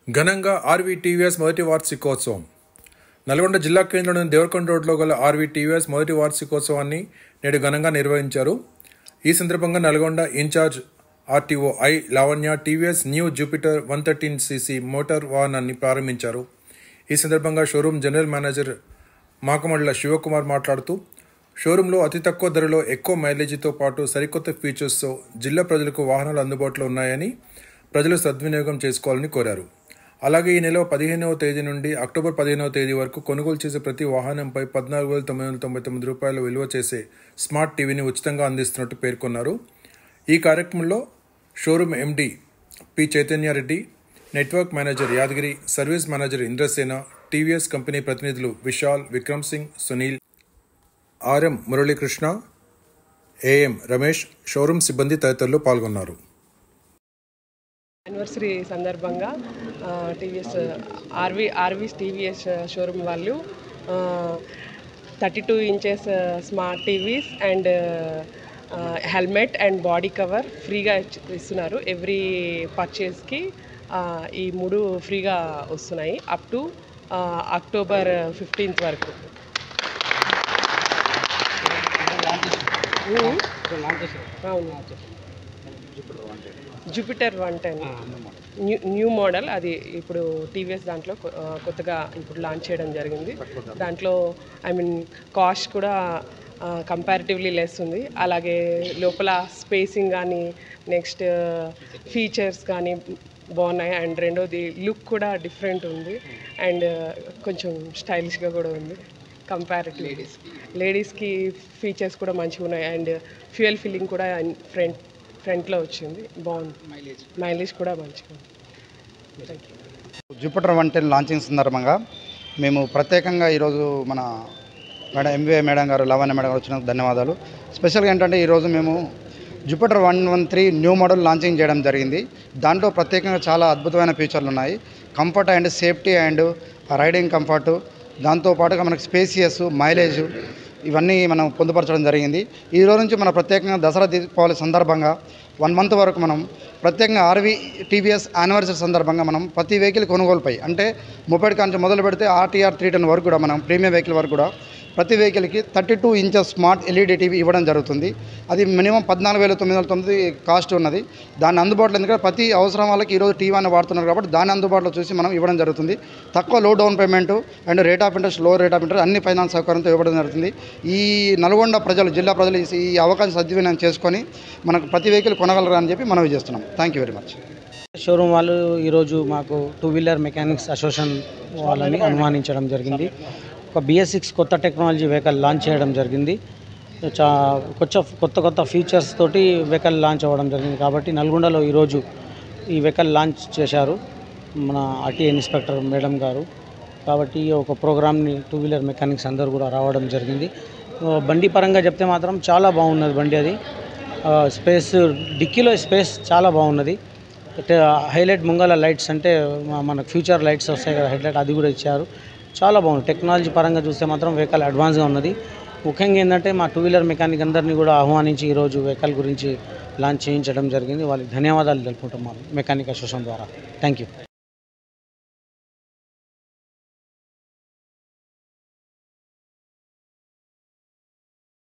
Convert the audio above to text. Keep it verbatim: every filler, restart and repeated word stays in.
ఘనంగా RV TVS మొదటి వార్షికోత్సవం. నల్గొండ జిల్లా కేంద్రంలోని దేవరకొండ రోడ్లో గల ఆర్వీ టీవీఎస్ మొదటి వార్షికోత్సవాన్ని నేడు ఘనంగా నిర్వహించారు. ఈ సందర్భంగా Nalgonda incharge RTO I Lavanya TVS new Jupiter one thirteen cc motor వాహనాన్ని ప్రారంభించారు. ఈ సందర్భంగా showroom general manager Makamalla Sivakumar మాట్లాడుతూ, షోరూంలో అతి తక్కువ ధరలో ఎక్కువ మైలేజీతో పాటు సరికొత్త ఫీచర్స్తో జిల్లా ప్రజలకు వాహనాలు అందుబాటులో ఉన్నాయని ప్రజలు సద్వినియోగం చేసుకోవాలని కోరారు. అలాగే ఈ నెల పదిహేనవ తేదీ నుండి అక్టోబర్ పదిహేనవ తేదీ వరకు కొనుగోలు చేసే ప్రతి వాహనంపై పద్నాలుగు వేల తొమ్మిది వందల తొంభై తొమ్మిది రూపాయలు విలువ చేసే స్మార్ట్ టీవీని ఉచితంగా అందిస్తున్నట్టు పేర్కొన్నారు. ఈ కార్యక్రమంలో showroom MD P Chaitanya Reddy, network manager Yadagiri, service manager Indrasena, TVS company ప్రతినిధులు Vishal, Vikram Singh, Sunil, RM Muralikrishna, AM Ramesh, showroom సిబ్బంది తదితరులు పాల్గొన్నారు. యానివర్సరీ సందర్భంగా TVS RV RVS TVS showroom వాళ్ళు thirty two inches smart TVs and helmet and body cover ఫ్రీగా ఇస్తున్నారు. ఎవ్రీ పర్చేస్కి ఈ మూడు ఫ్రీగా వస్తున్నాయి అప్ టు అక్టోబర్ ఫిఫ్టీన్త్ వరకు. అవును, Jupiter one ten new new model, అది ఇప్పుడు టీవీఎస్ దాంట్లో కొత్తగా ఇప్పుడు లాంచ్ చేయడం జరిగింది. దాంట్లో ఐ మీన్ కాస్ట్ కూడా కంపారిటివ్లీ లెస్ ఉంది. అలాగే లోపల స్పేసింగ్ కానీ నెక్స్ట్ ఫీచర్స్ కానీ బాగున్నాయి. అండ్ రెండోది లుక్ కూడా డిఫరెంట్ ఉంది అండ్ కొంచెం స్టైలిష్గా కూడా ఉంది. కంపారిటివ్లీ లేడీస్కి ఫీచర్స్ కూడా మంచిగా ఉన్నాయి అండ్ ఫ్యూయల్ ఫిల్లింగ్ కూడా ఫ్రంట్ ఫ్రంట్లో వచ్చింది, బాగుంది. మైలేజ్ మైలేజ్ కూడా మంచిగా ఉంది. Thank you. Jupiter one ten launching సందర్భంగా మేము ప్రత్యేకంగా ఈరోజు మన మేడం ఎంవీఏ మేడం గారు, లావణ్య మేడం గారు వచ్చినందుకు ధన్యవాదాలు. స్పెషల్గా ఏంటంటే ఈరోజు మేము Jupiter one one three new model launching చేయడం జరిగింది. దాంట్లో ప్రత్యేకంగా చాలా అద్భుతమైన ఫీచర్లు ఉన్నాయి. Comfort and safety and riding comfort, దాంతోపాటుగా మనకు స్పేసియస్, మైలేజ్ ఇవన్నీ మనం పొందుపరచడం జరిగింది. ఈ రోజు నుంచి మన ప్రత్యేకంగా దసరా దీపావళి సందర్భంగా వన్ మంత్ వరకు మనం ప్రత్యేకంగా ఆర్వీ టీవీఎస్ యానివర్సరీ సందర్భంగా మనం ప్రతి వెహికల్ కొనుగోలుపై అంటే మొబైల్ కాంచి మొదలు పెడితే ఆర్టీఆర్ త్రీ టెన్ వరకు కూడా మనం ప్రీమియం వెహికల్ వరకు కూడా ప్రతి వెహికల్కి thirty two inches smart LED TV ఇవ్వడం జరుగుతుంది. అది మినిమం పద్నాలుగు వేల తొమ్మిది వందల తొమ్మిది కాస్ట్ ఉన్నది. దాన్ని అందుబాటులో ఎందుకంటే ప్రతి అవసరం వాళ్ళకి ఈరోజు టీవీ అని వాడుతున్నారు కాబట్టి దాన్ని అందుబాటులో చూసి మనం ఇవ్వడం జరుగుతుంది. తక్కువ low down payment and rate of interest, low rate of interest అన్ని ఫైనాన్స్ సౌకర్యంతో ఇవ్వడం జరుగుతుంది. ఈ నల్గొండ ప్రజలు, జిల్లా ప్రజలు ఈ అవకాశం సద్వినియోగం చేసుకొని మనకు ప్రతి వెహికల్ కొనగలరు అని చెప్పి మనవి చేస్తున్నాం. Thank you very much. Showroom వాళ్ళు ఈరోజు మాకు టూ వీలర్ మెకానిక్స్ అసోసియేషన్ వాళ్ళని అనుమానించడం జరిగింది. ఒక బిఎస్ సిక్స్ కొత్త టెక్నాలజీ వెహికల్ లాంచ్ చేయడం జరిగింది. చా కొత్త కొత్త కొత్త ఫీచర్స్ తోటి వెహికల్ లాంచ్ అవ్వడం జరిగింది. కాబట్టి నల్గొండలో ఈరోజు ఈ వెహికల్ లాంచ్ చేశారు మన ఆర్టీఏ ఇన్స్పెక్టర్ మేడం గారు. కాబట్టి ఒక ప్రోగ్రామ్ని టూ వీలర్ మెకానిక్స్ అందరూ కూడా రావడం జరిగింది. బండి పరంగా చెప్తే మాత్రం చాలా బాగున్నది బండి. అది స్పేస్, డిక్కీలో స్పేస్ చాలా బాగున్నది. హైలైట్ ముంగల లైట్స్ అంటే మనకు ఫ్యూచర్ లైట్స్ వస్తాయి కదా, హెడ్లైట్, అది కూడా ఇచ్చారు. చాలా బాగుంది. టెక్నాలజీ పరంగా చూస్తే మాత్రం వెహికల్ అడ్వాన్స్గా ఉన్నది. ముఖ్యంగా ఏంటంటే మా టూ వీలర్ మెకానిక్ అందరినీ కూడా ఆహ్వానించి ఈరోజు వెహికల్ గురించి లాంచ్ చేయించడం జరిగింది. వాళ్ళకి ధన్యవాదాలు తెలుపుకుంటున్నాం మెకానిక్ అసోసియేషన్ ద్వారా. Thank you.